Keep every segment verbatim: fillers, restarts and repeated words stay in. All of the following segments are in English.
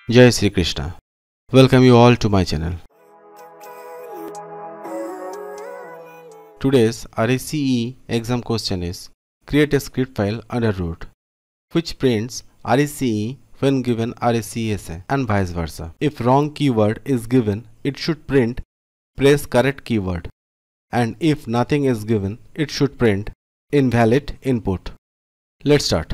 Jai Sri Krishna. Welcome you all to my channel. Today's R H C E exam question is: create a script file under root which prints R H C E when given R H C E essay and vice versa. If wrong keyword is given, it should print press correct keyword, and if nothing is given, it should print invalid input. Let's start.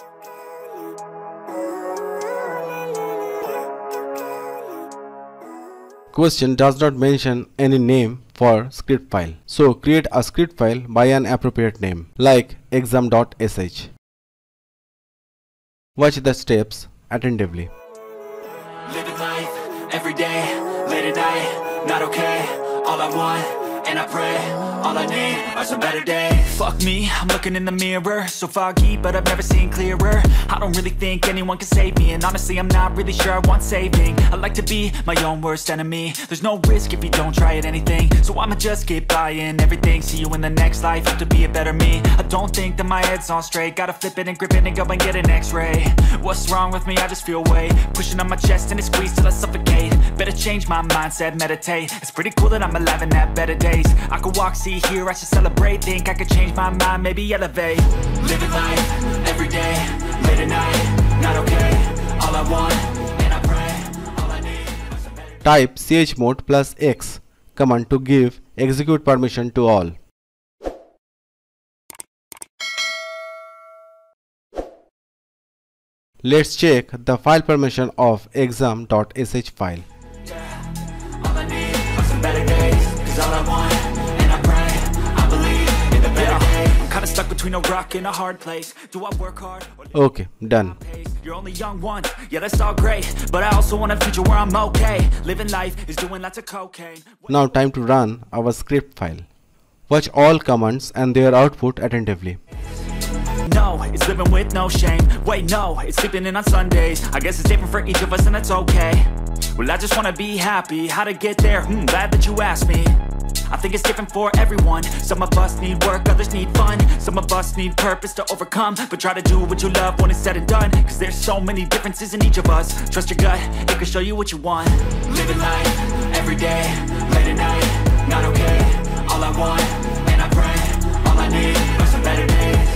Question does not mention any name for script file. So create a script file by an appropriate name like exam dot S H. Watch the steps attentively. Living life every day, late at night, not okay. All I want, and I pray, all I need are some better days. Fuck me, I'm looking in the mirror, so foggy, but I've never seen clearer. I don't really think anyone can save me, and honestly I'm not really sure I want saving. I like to be my own worst enemy. There's no risk if you don't try at anything, so I'ma just keep buying everything. See you in the next life, have to be a better me. I don't think that my head's on straight, gotta flip it and grip it and go and get an x-ray. What's wrong with me? I just feel weight pushing on my chest and it squeezes till I suffocate. Better change my mindset, meditate. It's pretty cool that I'm alive and have better days. I could walk, see, hear, I should celebrate. Think I could change my mind, maybe elevate. Living life, every day, late at night, not okay. All I want, and I pray, all I need are some better. Type chmod plus X command to give execute permission to all. Let's check the file permission of exam dot S H file. All I need are some better days, 'cause all I want, and I pray, I believe in the better days. I'm kinda stuck between a rock and a hard place. Do I work hard or live Okay, done. at my pace? You're only young once, yeah that's all great, but I also want a future where I'm okay. Living life is doing lots of cocaine. Now time to run our script file. Watch all commands and their output attentively. No, it's living with no shame. Wait, no, it's sleeping in on Sundays. I guess it's different for each of us and that's okay. Well, I just wanna be happy. How to get there? Hmm, glad that you asked me. I think it's different for everyone. Some of us need work, others need fun. Some of us need purpose to overcome. But try to do what you love when it's said and done, 'cause there's so many differences in each of us. Trust your gut, it can show you what you want. Living life, every day, late at night, not okay. All I want, and I pray, all I need are some better days.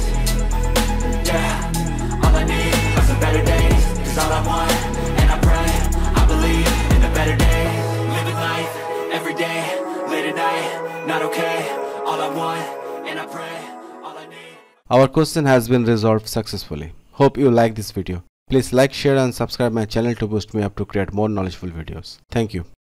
Yeah, all I need are some better days. 'Cause all I want, and I pray, I believe in the better days. Living life, every day, late at night, not okay. All I want, and I pray, all I need. Our question has been resolved successfully. Hope you like this video. Please like, share and subscribe my channel to boost me up to create more knowledgeable videos. Thank you.